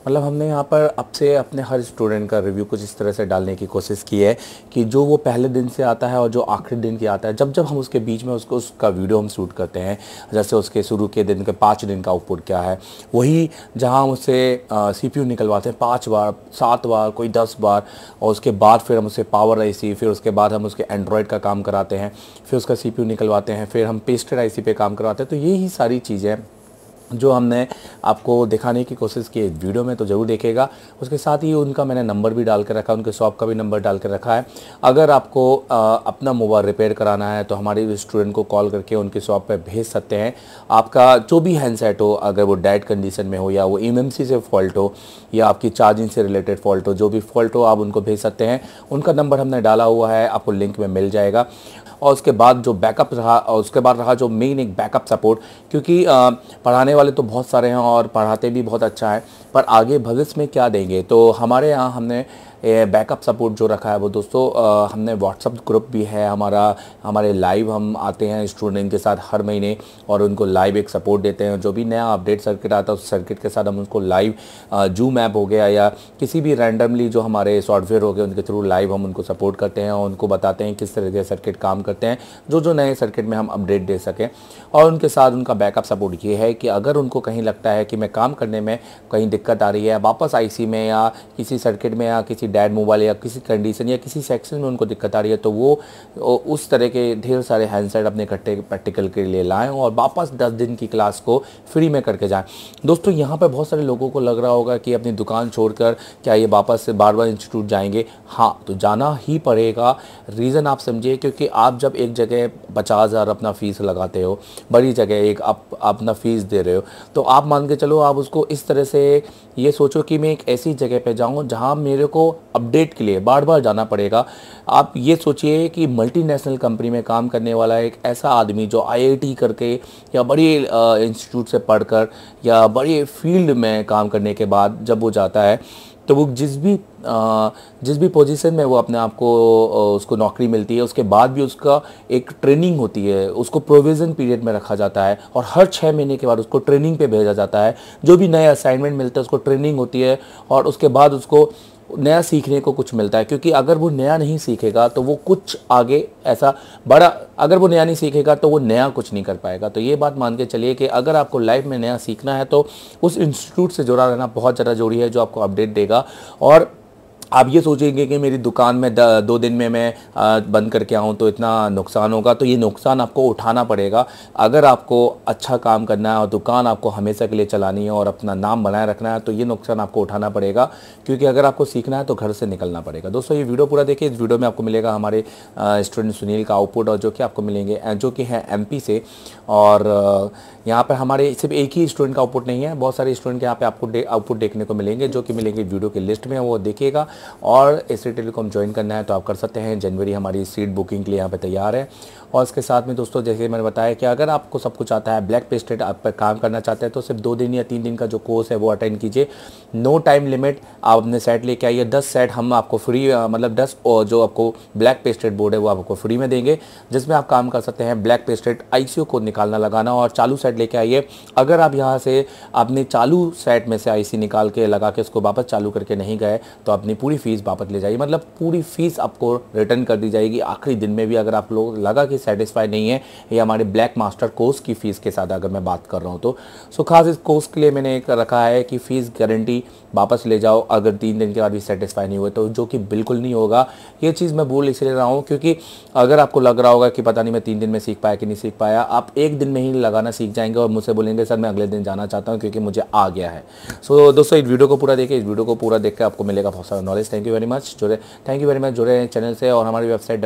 मतलब हमने यहाँ पर अब से अपने हर स्टूडेंट का रिव्यू कुछ इस तरह से डालने की कोशिश की है कि जो वो पहले दिन से आता है और जो आखिरी दिन की आता है, जब जब हम उसके बीच में उसको उसका वीडियो हम शूट करते हैं, जैसे उसके शुरू के दिन के 5 दिन का आउटपुट क्या है, वही जहाँ हम उससे CPU निकलवाते हैं 5 बार 7 बार कोई 10 बार, और उसके बाद फिर हम उससे पावर IC, फिर उसके बाद हम उसके एंड्रॉयड का काम कराते हैं, फिर उसका CPU निकलवाते हैं, फिर हम पेस्टेड IC पे काम करवाते हैं। तो यही सारी चीज़ें जो हमने आपको दिखाने की कोशिश की इस वीडियो में, तो ज़रूर देखेगा। उसके साथ ही उनका मैंने नंबर भी डाल के रखा है, उनके शॉप का भी नंबर डाल के रखा है। अगर आपको अपना मोबाइल रिपेयर कराना है तो हमारे स्टूडेंट को कॉल करके उनकी शॉप पे भेज सकते हैं। आपका जो भी हैंडसेट हो, अगर वो डेड कंडीशन में हो या वो MMC से फॉल्ट हो या आपकी चार्जिंग से रिलेटेड फॉल्ट हो, जो भी फॉल्ट हो आप उनको भेज सकते हैं। उनका नंबर हमने डाला हुआ है, आपको लिंक में मिल जाएगा। और उसके बाद जो बैकअप रहा, और उसके बाद रहा जो मेन एक बैकअप सपोर्ट, क्योंकि पढ़ाने वाले तो बहुत सारे हैं और पढ़ाते भी बहुत अच्छा है, पर आगे भविष्य में क्या देंगे, तो हमारे यहाँ हमने बैकअप सपोर्ट जो रखा है वो दोस्तों, हमने व्हाट्सअप ग्रुप भी है हमारा। हमारे लाइव हम आते हैं स्टूडेंट के साथ हर महीने और उनको लाइव एक सपोर्ट देते हैं। जो भी नया अपडेट सर्किट आता है उस सर्किट के साथ हम उनको लाइव जूम ऐप हो गया या किसी भी रैंडमली जो हमारे सॉफ्टवेयर हो गए उनके थ्रू लाइव हम उनको सपोर्ट करते हैं और उनको बताते हैं किस तरह के सर्किट काम करते हैं, जो जो नए सर्किट में हम अपडेट दे सकें। और उनके साथ उनका बैकअप सपोर्ट ये है कि अगर उनको कहीं लगता है कि मैं काम करने में कहीं दिक्कत आ रही है, वापस IC में या किसी सर्किट में या किसी डेड मोबाइल या किसी कंडीशन या किसी सेक्शन में उनको दिक्कत आ रही है, तो वो उस तरह के ढेर सारे हैंडसेट अपने इकट्ठे प्रैक्टिकल के लिए लाएं और वापस 10 दिन की क्लास को फ्री में करके जाएं। दोस्तों यहाँ पर बहुत सारे लोगों को लग रहा होगा कि अपनी दुकान छोड़कर क्या ये वापस से बार बार इंस्टीट्यूट जाएंगे। हाँ, तो जाना ही पड़ेगा। रीज़न आप समझिए, क्योंकि आप जब एक जगह 50,000 अपना फ़ीस लगाते हो, बड़ी जगह एक आप अपना फ़ीस दे रहे हो, तो आप मान के चलो आप उसको इस तरह से ये सोचो कि मैं एक ऐसी जगह पे जाऊं जहां मेरे को अपडेट के लिए बार बार जाना पड़ेगा। आप ये सोचिए कि मल्टीनेशनल कंपनी में काम करने वाला एक ऐसा आदमी जो IIT करके या बड़ी इंस्टीट्यूट से पढ़कर या बड़ी फील्ड में काम करने के बाद जब वो जाता है, तो वो जिस भी पोजीशन में वो अपने आप को उसको नौकरी मिलती है, उसके बाद भी उसका एक ट्रेनिंग होती है, उसको प्रोविज़न पीरियड में रखा जाता है और हर 6 महीने के बाद उसको ट्रेनिंग पे भेजा जाता है। जो भी नए असाइनमेंट मिलते हैं उसको ट्रेनिंग होती है और उसके बाद उसको नया सीखने को कुछ मिलता है। क्योंकि अगर वो नया नहीं सीखेगा तो वो कुछ आगे ऐसा बड़ा, अगर वो नया नहीं सीखेगा तो वो नया कुछ नहीं कर पाएगा। तो ये बात मान के चलिए कि अगर आपको लाइफ में नया सीखना है तो उस इंस्टीट्यूट से जुड़ा रहना बहुत ज़्यादा जरूरी है, जो आपको अपडेट देगा। और आप ये सोचेंगे कि मेरी दुकान में 2 दिन में मैं बंद करके आऊँ तो इतना नुकसान होगा, तो ये नुकसान आपको उठाना पड़ेगा। अगर आपको अच्छा काम करना है और दुकान आपको हमेशा के लिए चलानी है और अपना नाम बनाए रखना है, तो ये नुकसान आपको उठाना पड़ेगा। क्योंकि अगर आपको सीखना है तो घर से निकलना पड़ेगा। दोस्तों ये वीडियो पूरा देखिए। इस वीडियो में आपको मिलेगा हमारे स्टूडेंट सुनील का आउटपुट, और जो कि आपको मिलेंगे जो कि है MP से। और यहाँ पर हमारे सिर्फ एक ही स्टूडेंट का आउटपुट नहीं है, बहुत सारे स्टूडेंट के यहाँ पे आपको आउटपुट देखने को मिलेंगे, जो कि मिलेंगे वीडियो की लिस्ट में, वो देखिएगा। और एसटी टेलीकॉम ज्वाइन करना है तो आप कर सकते हैं। जनवरी हमारी सीट बुकिंग के लिए यहाँ पे तैयार है। और इसके साथ में दोस्तों, जैसे मैंने बताया कि अगर आपको सब कुछ आता है, ब्लैक पेस्टेड आप पर काम करना चाहते हैं, तो सिर्फ 2 दिन या 3 दिन का जो कोर्स है वो अटेंड कीजिए। No time limit. आप अपने सेट लेके आइए, 10 सेट हम आपको फ्री, मतलब 10 जो आपको ब्लैक पेस्टेड बोर्ड है वो आपको फ्री में देंगे, जिसमें आप काम कर सकते हैं ब्लैक पेस्टेड ICO को निकालना लगाना। और चालू सेट लेके आइए। अगर आप यहाँ से अपने चालू सेट में से IC निकाल के लगा के उसको वापस चालू करके नहीं गए, तो अपनी पूरी फीस वापस ले जाइए। मतलब पूरी फीस आपको रिटर्न कर दी जाएगी आखिरी दिन में भी, अगर आप लोग लगा कि सेटिस्फाई नहीं है। ये हमारे ब्लैक मास्टर कोर्स की फ़ीस के साथ अगर मैं बात कर रहा हूँ तो सो खास इस कोर्स के लिए मैंने एक रखा है कि फ़ीस गारंटी वापस ले जाओ अगर 3 दिन के बाद भी सेटिस्फाई नहीं हुए तो, जो कि बिल्कुल नहीं होगा। ये चीज़ मैं बोल इसलिए रहा हूँ क्योंकि अगर आपको लग रहा होगा कि पता नहीं मैं 3 दिन में सीख पाया कि नहीं सीख पाया, आप 1 दिन में ही लगाना सीख जाएंगे और मुझसे बोलेंगे सर मैं अगले दिन जाना चाहता हूँ क्योंकि मुझे आ गया है। सो दोस्तों इस वीडियो को पूरा देखिए। इस वीडियो को पूरा देख कर आपको मिलेगा बहुत सारा knowledge. Thank you very much जुड़े चैनल से। और हमारी वेबसाइट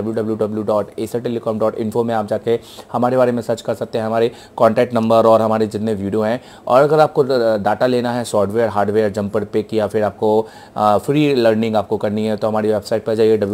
www.acertelecom.info में आप जाके हमारे बारे में सर्च कर सकते हैं, हमारे कॉन्टैक्ट नंबर और हमारे जितने वीडियो हैं। और अगर आपको डाटा लेना है सॉफ्टवेयर हार्डवेयर जंपर पे की, या फिर आपको फ्री लर्निंग आपको करनी है, तो हमारी वेबसाइट पर जाइए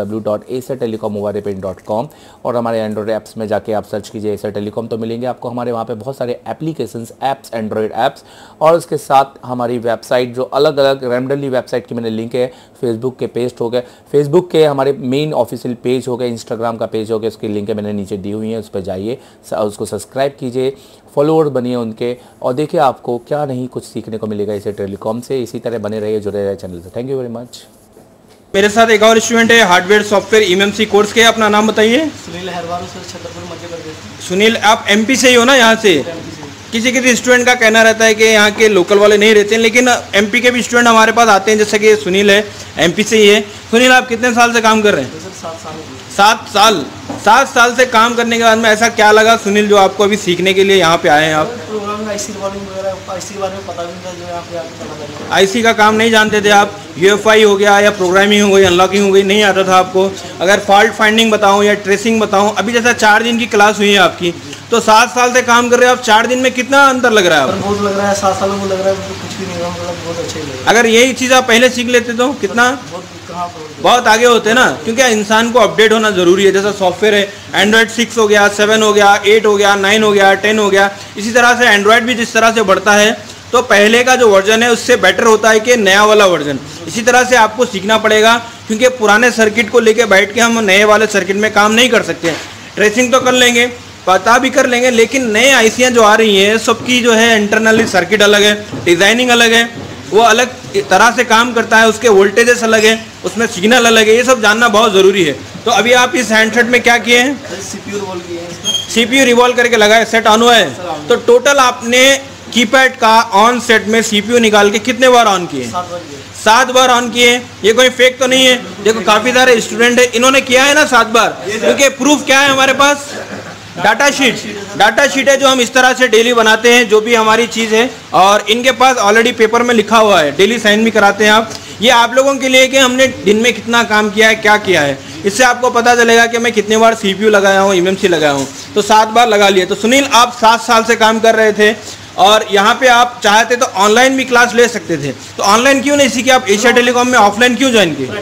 www.acertelecom और हमारे एंड्रॉयड ऐप्स में जाके आप सर्च कीजिए एसर टेलीकॉम, तो मिलेंगे आपको हमारे वहाँ पे बहुत सारे एप्लीकेशंस ऐप्स, एंड्रॉयड ऐप्स। और उसके साथ हमारी वेबसाइट जो अलग अलग रैंडमली वेबसाइट की मैंने लिंक है फेसबुक के पेज हो गए, फेसबुक के हमारे मेन ऑफिशियल पेज हो गए, इंस्टाग्राम का पेज हो गया, उसकी लिंक मैंने नीचे दी हुई है, उस पर जाइए, उसको सब्सक्राइब कीजिए, फॉलोअर बनिए उनके, और देखिए आपको क्या नहीं कुछ सीखने को मिलेगा इसे टेलीकॉम से। इसी तरह बने रहिए, जुड़े रहिए चैनल से। Thank you very much. मेरे साथ एक और स्टूडेंट है हार्डवेयर सॉफ्टवेयर एमएमसी कोर्स के, अपना नाम बताइए। सुनील हरवाल सर, छतरपुर मध्य प्रदेश। सुनील, आप एमपी से ही हो ना? यहाँ से किसी स्टूडेंट का कहना रहता है कि यहाँ के लोकल वाले नहीं रहते हैं, लेकिन एमपी के भी स्टूडेंट हमारे पास आते हैं, जैसे कि सुनील है, एमपी से ही है। सुनील, आप कितने साल से काम कर रहे हैं? सर 7 साल। 7 साल। 7 साल से काम करने के बाद में ऐसा क्या लगा सुनील जो आपको अभी सीखने के लिए यहाँ पे आए हैं आप? प्रोग्रामिंग, आईसी रिवॉल्विंग वगैरह, आईसी के बारे में पता भी नहीं था, जो यहाँ पे आके पता लगा। आईसी का काम नहीं जानते थे आप? यूएफआई हो गया या प्रोग्रामिंग हो गई, अनलॉकिंग हो गई, नहीं आता था आपको? अगर फॉल्ट फाइंडिंग बताऊँ या ट्रेसिंग बताऊँ, अभी जैसा 4 दिन की क्लास हुई है आपकी, तो 7 साल से काम कर रहे हो आप, 4 दिन में कितना अंतर लग रहा है आपको? बहुत लग रहा है, 7 सालों को लग रहा है कुछ भी नहीं हुआ, मतलब बहुत अच्छा ही लग रहा है। अगर यही चीज़ आप पहले सीख लेते तो कितना बहुत आगे होते ना, क्योंकि इंसान को अपडेट होना ज़रूरी है। जैसा सॉफ्टवेयर है, एंड्रॉयड 6 हो गया, 7 हो गया, 8 हो गया, 9 हो गया, 10 हो गया, इसी तरह से एंड्रॉयड भी जिस तरह से बढ़ता है, तो पहले का जो वर्जन है उससे बेटर होता है कि नया वाला वर्जन। इसी तरह से आपको सीखना पड़ेगा, क्योंकि पुराने सर्किट को लेके बैठ के हम नए वाले सर्किट में काम नहीं कर सकते। ट्रेसिंग तो कर लेंगे, पता भी कर लेंगे, लेकिन नए आईसियाँ जो आ रही हैं सबकी जो है इंटरनली सर्किट अलग है, डिज़ाइनिंग अलग है, वो अलग तरह से काम करता है, उसके वोल्टेजेस अलग है, उसमें सिग्नल अलग है, ये सब जानना बहुत ज़रूरी है। तो अभी आप इस हैंडसेट में क्या किए हैं? सीपीयू रिवॉल्व किए हैं। सीपीयू रिवॉल्व करके लगाए, सेट ऑन हुआ है। तो टोटल आपने कीपैड का ऑन सेट में सीपीयू निकाल के कितने बार ऑन किए? 7 बार ऑन किए। ये कोई फेक तो नहीं है? देखो काफ़ी सारे स्टूडेंट है, इन्होंने किया है ना 7 बार, क्योंकि प्रूफ क्या है हमारे पास? डाटा शीट है जो हम इस तरह से डेली बनाते हैं, जो भी हमारी चीज़ है, और इनके पास ऑलरेडी पेपर में लिखा हुआ है, डेली साइन भी कराते हैं आप। ये आप लोगों के लिए कि हमने दिन में कितना काम किया है, क्या किया है, इससे आपको पता चलेगा कि मैं कितने बार सीपीयू लगाया हूँ, एमएमसी लगाया हूँ। तो 7 बार लगा लिए। तो सुनील, आप 7 साल से काम कर रहे थे और यहाँ पे आप चाहते तो ऑनलाइन भी क्लास ले सकते थे, तो ऑनलाइन क्यों नहीं सीखे आप? एशिया टेलीकॉम में ऑफलाइन क्यों ज्वाइन किए?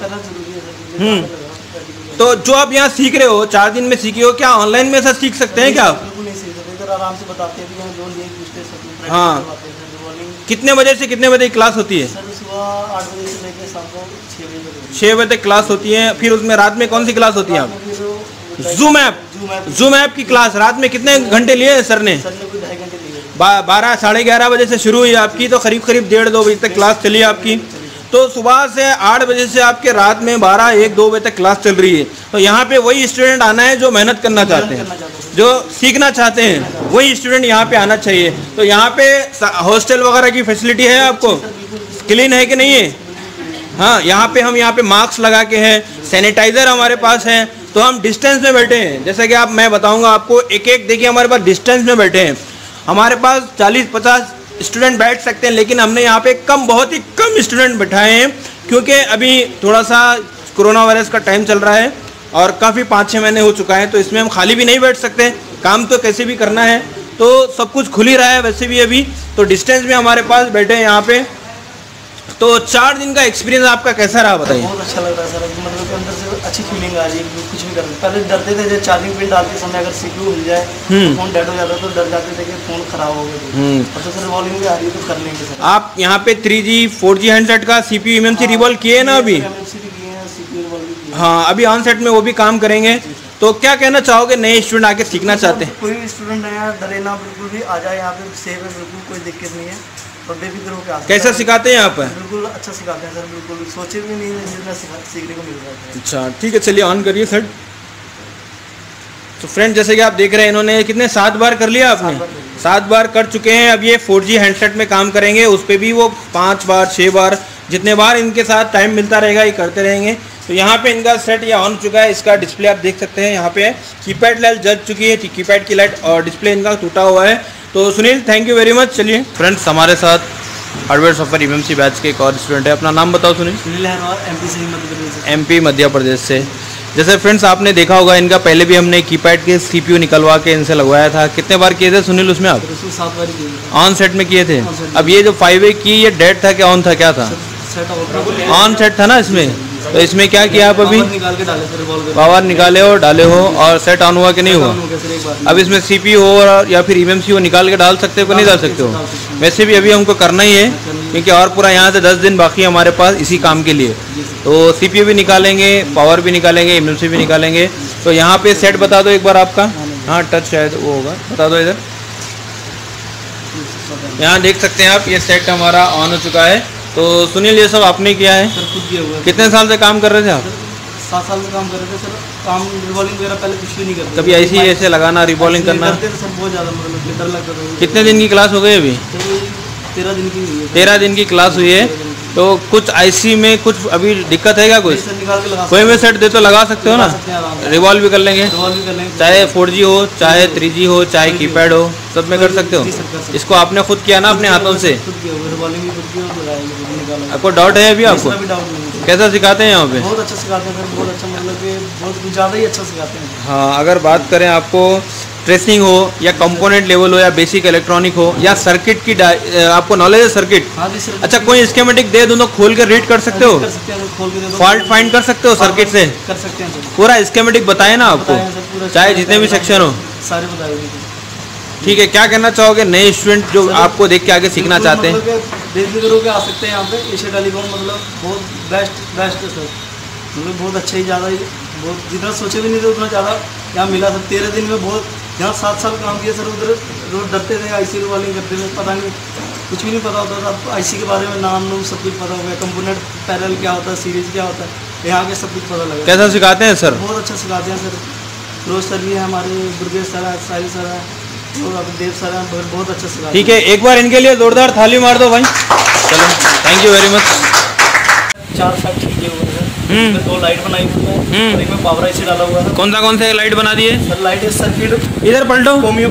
तो जो आप यहाँ सीख रहे हो, 4 दिन में सीखे हो, क्या ऑनलाइन में ऐसा सीख सकते हैं क्या? बिल्कुल नहीं सीख सकते, इधर आराम से बताते हैं, जो लिए दूसरे। हाँ, कितने बजे से कितने बजे क्लास होती है? सर सुबह 8 बजे से लेकर शाम को 6 बजे तक। 6 बजे तक क्लास होती है। फिर उसमें रात में कौन सी क्लास होती है आप? जूम ऐप की क्लास रात में कितने घंटे लिए सर ने? 2.5 घंटे लिए। 12 साढ़े 11 बजे से शुरू हुई आपकी, तो करीब 1:30-2 बजे तक क्लास चली आपकी। तो सुबह से 8 बजे से आपके रात में 12-1-2 बजे तक क्लास चल रही है। तो यहाँ पे वही स्टूडेंट आना है जो मेहनत करना चाहते हैं, जो सीखना चाहते हैं, वही स्टूडेंट यहाँ पे आना चाहिए। तो यहाँ पे हॉस्टल वगैरह की फैसिलिटी है आपको? क्लीन है कि नहीं है? हाँ, यहाँ पे मास्क लगा के है, सैनिटाइज़र हमारे पास है, तो हम डिस्टेंस में बैठे हैं। जैसे कि आप, मैं बताऊँगा आपको एक देखिए, हमारे पास डिस्टेंस में बैठे हैं, हमारे पास 40-50 स्टूडेंट बैठ सकते हैं, लेकिन हमने यहाँ पे बहुत ही कम स्टूडेंट बैठाए हैं, क्योंकि अभी थोड़ा सा कोरोना वायरस का टाइम चल रहा है और काफ़ी 5-6 महीने हो चुका है, तो इसमें हम खाली भी नहीं बैठ सकते, काम तो कैसे भी करना है, तो सब कुछ खुल ही रहा है वैसे भी अभी। तो डिस्टेंस में हमारे पास बैठे हैं यहाँ पे। तो 4 दिन का एक्सपीरियंस आपका कैसा रहा बताइए? बहुत अच्छा लग रहा है सर, मतलब अंदर से अच्छी फीलिंग आ रही है, कुछ भी कर पहले डरते थे, जब चार्जिंग पिन डालते समय अगर सीपीयू मिल जाए तो फोन डेड हो जाता, तो डर जाते थे कि फोन खराब हो गया। तो सर रिवॉल्विंग भी आ रही है, तो कर लेंगे सर। आप यहाँ पे 3G 4G हैंडसेट का सीपीयू एमएमसी रिवॉल्व किए ना अभी? हाँ, अभी ऑन सेट में वो भी काम करेंगे। तो क्या कहना चाहोगे नए स्टूडेंट आके सीखना चाहते हैं? कोई भी स्टूडेंट नया डरे ना, बिल्कुल भी आ जाए, यहाँ पे सेफ है, बिल्कुल कोई दिक्कत नहीं है, और बेफिक्र होकर आ सकते हैं। कैसा सिखाते हैं यहाँ पर? बिल्कुल अच्छा सिखाते हैं सर, बिल्कुल सोचे भी नहीं जितना सीखने को मिल रहा है। अच्छा, ठीक है, चलिए ऑन करिए सर। तो फ्रेंड, जैसे कि आप देख रहे हैं, इन्होंने कितने 7 बार कर लिया आपने? 7 बार कर चुके हैं। अब ये 4G हैंडसेट में काम करेंगे, उस पर भी वो 5 बार 6 बार, जितने बार इनके साथ टाइम मिलता रहेगा ये करते रहेंगे। तो यहाँ पे इनका सेट ये ऑन चुका है, इसका डिस्प्ले आप देख सकते हैं, यहाँ पे कीपैड लाइट जल चुकी है, कीपैड की लाइट और डिस्प्ले इनका टूटा हुआ है। तो Sunil, thank you very much. चलिए फ्रेंड्स, हमारे साथ हार्डवेयर सॉफ्टवेयर एमएमसी बैच के एक और स्टूडेंट है, अपना नाम बताओ सुनील। सुनील हरवाल, एमपी मध्य प्रदेश से। जैसे फ्रेंड्स आपने देखा होगा, इनका पहले भी हमने कीपैड के सीपीयू निकलवा के इनसे लगवाया था। कितने बार किए थे सुनील उसमें आप? 7 बार किए, ऑन सेट में किए थे। अब ये जो 5A की, ये डेड था क्या ऑन था, क्या था? ऑन सेट था ना इसमें। तो इसमें क्या किया आप अभी? पावर निकाले हो, डाले हो, और सेट ऑन हुआ कि नहीं हुआ? अब इसमें सीपीयू हो या फिर एमएमसी हो, निकाल के डाल सकते हो कि नहीं डाल सकते हो? वैसे भी अभी हमको करना ही है, क्योंकि और पूरा यहाँ से 10 दिन बाकी है हमारे पास इसी काम के लिए। तो CPU भी निकालेंगे, पावर भी निकालेंगे, MMC भी निकालेंगे। तो यहाँ पे सेट बता दो एक बार आपका। हाँ टच शायद वो होगा, बता दो इधर। यहाँ देख सकते हैं आप, ये सेट हमारा ऑन हो चुका है। तो सुनील ये सब आपने किया है? सर खुद किया हुआ है। कितने साल से काम कर रहे थे आप? 7 साल से काम कर रहे थे सर। काम रिवॉल्विंग वगैरह पहले कुछ भी नहीं करते। कभी ऐसे लगाना, रिवॉल्विंग करना? करते थे सर, बहुत ज़्यादा मतलब डर लगता था। कितने दिन की क्लास हो गई अभी? 13 दिन की हुई है। 13 दिन की क्लास हुई है। तो कुछ IC में कुछ अभी दिक्कत है क्या? कुछ निकाल के लगा कोई में सेट दे तो लगा सकते हो ना? रिवॉल्व भी कर लेंगे, चाहे 4G हो, चाहे 3G हो, चाहे कीपैड हो, सब में कर सकते हो। इसको आपने खुद किया ना अपने हाथों से? आपको डाउट है अभी? आपको कैसा सिखाते हैं यहाँ पे? बहुत अच्छा सिखाते हैं सर, बहुत अच्छा, मतलब कि बहुत ज़्यादा ही अच्छा सिखाते हैं। हाँ, अगर बात करें आपको ट्रेसिंग हो या कंपोनेंट लेवल हो या बेसिक इलेक्ट्रॉनिक हो या सर्किट की आपको नॉलेज है सर्किट? हाँ जी सर। अच्छा, कोई स्कीमेटिक दे दूँ तो खोल के रीड कर सकते हो? कर सकते हैं, खोल के फॉल्ट फाइंड कर सकते हो सर्किट से? कर सकते हैं सर। पूरा स्कीमेटिक बताए ना आपको, चाहे जितने भी सेक्शन हो सारे बताए। ठीक है, क्या कहना चाहोगे नए स्टूडेंट जो आपको देख के आगे सीखना चाहते हैं? बेफिक्र के आ सकते हैं यहाँ पे। एशिया टेलीकॉम मतलब बहुत बेस्ट है सर, मतलब बहुत अच्छा ही, ज़्यादा ही, बहुत जितना सोचे भी नहीं थे उतना ज़्यादा यहाँ मिला सर। 13 दिन में बहुत, यहाँ 7 साल काम किया सर। उधर रोज डरते थे, IC रिवॉल्विंग करते थे, पता नहीं, कुछ भी नहीं पता होता था। अब IC के बारे में नाम सब कुछ पता हो गया, कंपोनेंट पैरेलल क्या होता है, सीरीज क्या होता है, यहाँ के सब कुछ पता लगा। कैसा सिखाते हैं सर? बहुत अच्छा सिखाते हैं सर। रोज सर भी है हमारे, दुर्गेश सर है, साहिल सर है, देव सर है, बहुत अच्छा सिखाते हैं। ठीक है, एक बार इनके लिए जोरदार थाली मार दो भाई। चलो, thank you very much. 4 set किए हुए हैं, इसमें 2 लाइट बनाई हुई है और एक में पावर IC डाला हुआ है। कौन से लाइट बना दिए सर? लाइट है सर्किट। इधर पलटो,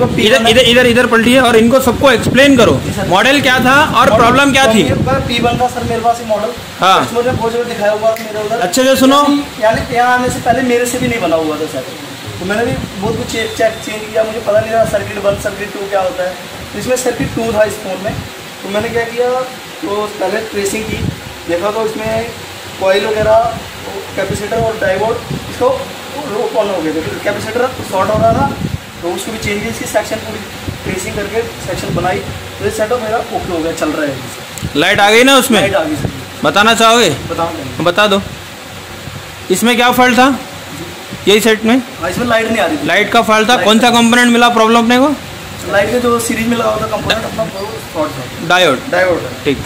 इधर पलटिए और इनको सबको एक्सप्लेन करो मॉडल क्या था और प्रॉब्लम क्या थी। P1 था सर मेरे पास ये मॉडल। हाँ, मुझे बहुत जगह दिखाया हुआ था मेरे उधर। अच्छे से सुनो, यानी यहाँ आने से पहले मेरे से भी नहीं बना हुआ था सर, तो मैंने भी बहुत कुछ चेंज किया। मुझे पता नहीं था सर्किट 1 सर्किट 2 क्या होता है। तो इसमें सर्किट 2 था इस फोन में। तो मैंने क्या किया, तो पहले ट्रेसिंग की, देखा तो इसमें कॉइल वगैरह, कैपेसिटर और डायोड इसको ऑन हो गए थे। कैपेसिटर शॉर्ट हो रहा था तो उसको भी चेंज किया। इसकी सेक्शन पूरी ट्रेसिंग करके सेक्शन बनाई, तो ये सेटअप मेरा ओके हो गया, चल रहा है। लाइट आ गई ना उसमें? लाइट आ गई सर। बताना चाहोगे? बता दो, इसमें क्या फॉल्ट था यही सेट में? इसमें लाइट नहीं आ रही थी। लाइट का फॉल्ट था। कौन सा कंपोनेंट मिला प्रॉब्लम अपने को? लाइट के जो सीरीज में लगा हुआ था कंपोनेंट अपना शॉर्ट था। डायोड ठीक,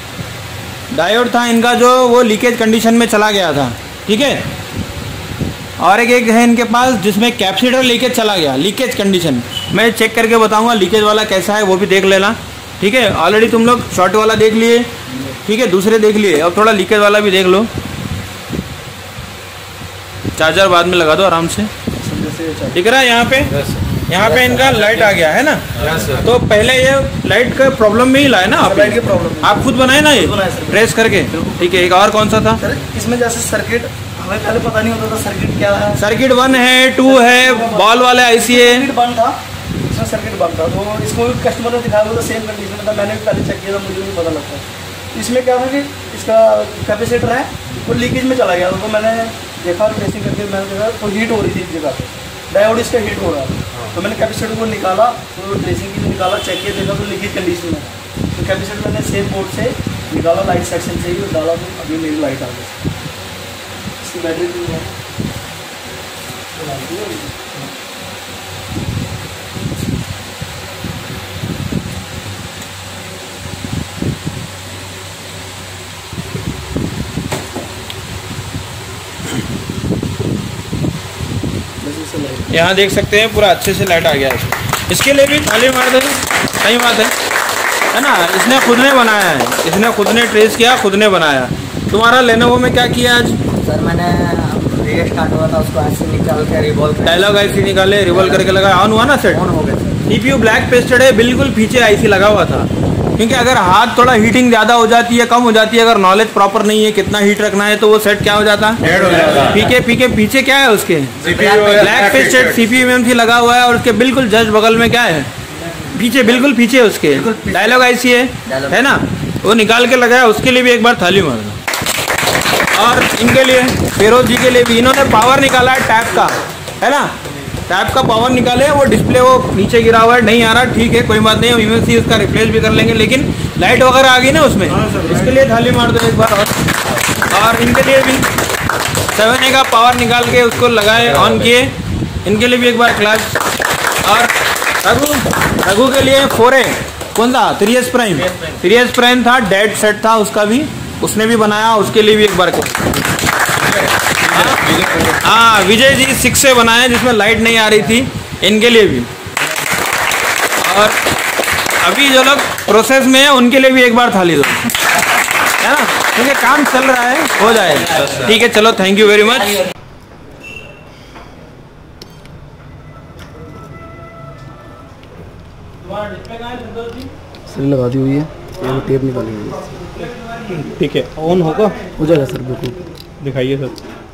डायोड था इनका जो वो लीकेज कंडीशन में चला गया था। ठीक है, और एक है इनके पास जिसमें कैपेसिटर लीकेज चला गया, लीकेज कंडीशन। मैं चेक करके बताऊंगा लीकेज वाला कैसा है, वो भी देख लेना। ठीक है, ऑलरेडी तुम लोग शॉर्ट वाला देख लिए, ठीक है, दूसरे देख लिए, अब थोड़ा लीकेज वाला भी देख लो। चार्जर बाद में लगा दो आराम से। दिख रहा है यहाँ पे इनका लाइट आ गया है ना? तो पहले ये लाइट का प्रॉब्लम में ही लाए ना आप? लाइट के प्रॉब्लम आप खुद बनाए ना ये ट्रेस करके? ठीक है, एक और कौन सा था सर? इसमें जैसे सर्किट हमें पहले पता नहीं होता था सर्किट क्या है। सर्किट 1 है, 2 है, बॉल वाले IC है। सर्किट 1 था, इसमें सर्किट 1 था। तो इसको भी कस्टमर ने दिखाया हुआ था, सेम कंडीशन में था। मैंने भी पहले चेक किया था, मुझे भी पता लगता। इसमें क्या था कि इसका कैपेसिटर है वो लीकेज में चला गया था। तो मैंने देखा, ट्रेसिंग करके मैंने देखा तो हीट हो रही थी इस जगह पे, डायोड इसका हीट हो रहा था। तो मैंने कैपेसिटर को निकाला, तो ट्रेसिंग की निकाला, चेक किया, देखा तो लीकेज कंडीशन में। तो कैपेसिटर मैंने सेम बोर्ड से निकाला, लाइट सेक्शन से ही डाला, तो अभी मेरी लाइट आ गई। इसकी बैटरी भी है, यहाँ देख सकते हैं पूरा अच्छे से लाइट आ गया है। इसके लिए भी थाली मार दे, सही बात है ना? इसने खुद ने बनाया है, इसने खुद ने ट्रेस किया, खुद ने बनाया। तुम्हारा लेनोवो में क्या किया आज? सर मैंने स्टार्ट हुआ था, उसको IC निकाल के रिवॉल्व, डायलॉग IC निकाले, रिवॉल्व करके लगा, ऑन हुआ ना सेट? ऑन हो गया। CPU ब्लैक पेस्टेड है, बिल्कुल पीछे IC लगा हुआ था। क्योंकि अगर हाथ थोड़ा हीटिंग ज़्यादा हो जाती है, कम हो जाती है, अगर नॉलेज प्रॉपर नहीं है कितना हीट रखना है, तो वो सेट क्या हो जाता है? पीछे क्या है उसके? ब्लैक पेस्टेड CPU MMC लगा हुआ है और उसके बिल्कुल जस्ट बगल में क्या है? पीछे, बिल्कुल पीछे उसके डायलॉग IC है ना? वो निकाल के लगाया। उसके लिए भी एक बार थाली मार दो। और इनके लिए, फेरोज जी के लिए भी, इन्होंने पावर निकाला है टैप का, है ना? टैब का पावर निकाले, वो डिस्प्ले वो नीचे गिरा हुआ है, नहीं आ रहा, ठीक है कोई बात नहीं, हम इमरजेंसी उसका रिप्लेस भी कर लेंगे, लेकिन लाइट वगैरह आ गई ना उसमें, इसके लिए थाली मार दो एक बार। और इनके लिए भी 7A का पावर निकाल के उसको लगाए, ऑन किए, इनके लिए भी एक बार क्लास। और रघु के लिए 4A कौन था, 3S प्राइम था, डेड सेट था उसका भी, उसने भी बनाया, उसके लिए भी एक बार हाँ विजय जी 6A बनाए जिसमें लाइट नहीं आ रही थी, इनके लिए भी। और अभी जो लोग प्रोसेस में है उनके लिए भी एक बार थाली दो, है ना, क्योंकि काम चल रहा है, हो जाएगा। ठीक है, चलो, thank you very much. Sir लगा दी हुई है, ये टेप निकाली हुई है। ठीक है, ऑन होगा, हो जाएगा सर, बिल्कुल दिखाइए सर।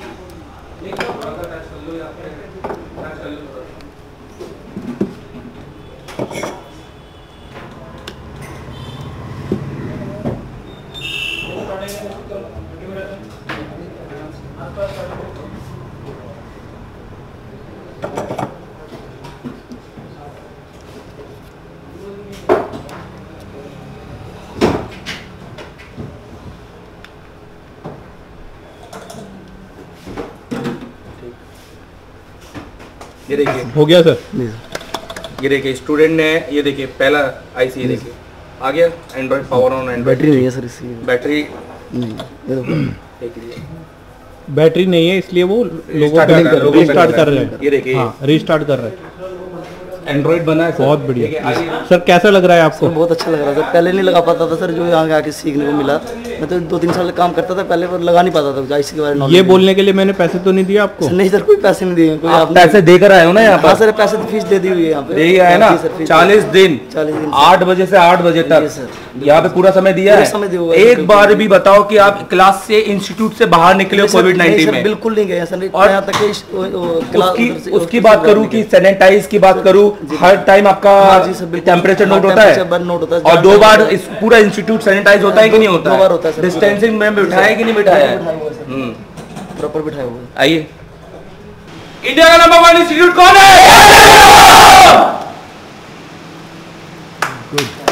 ये देखिए हो गया सर। ये देखिए स्टूडेंट ने, ये देखिए पहला आईसी, ये देखिए आ गया, Android power on, Android battery नहीं है सर इसकी, बैटरी नहीं देख लीजिए, बैटरी नहीं है इसलिए वो रीस्टार्ट कर रहे हैं। ये देखिए रीस्टार्ट कर रहे हैं, एंड्रॉइड बना है, बहुत बढ़िया। सर कैसा लग रहा है आपको? बहुत अच्छा लग रहा है सर, पहले नहीं लगा पाता था सर, जो यहाँ आके सीखने को मिला। मैं तो 2-3 साल काम करता था पहले, पर लगा नहीं पाता था आईसी के बारे में। ये बोलने के लिए मैंने पैसे तो नहीं दिए आपको? नहीं सर, कोई पैसे नहीं दिए, कोई आप पैसे देकर आए हो ना यहाँ पर? हाँ सर, पैसे तो फीस दे दी हुई है यहाँ पे, यही है ना, 40 दिन 8 बजे से 8 बजे तक यहाँ पे पूरा समय दिया है। एक बार भी बताओ कि आप क्लास से, इंस्टीट्यूट से बाहर निकले हो कोविड-19 में? बिल्कुल नहीं गए सर। और यहाँ तक उसकी बात करूँ कि सैनिटाइज की बात करूँ, हर टाइम आपका टेम्परेचर नोट होता है, और 2 बार पूरा इंस्टीट्यूट सैनिटाइज होता है कि नहीं होता? 2 बार होता है। डिस्टेंसिंग में बिठाया कि नहीं बिठाया है? प्रॉपर बिठाया हुआ है। आइए, इंडिया का नंबर 1 इंस्टीट्यूट कौन है?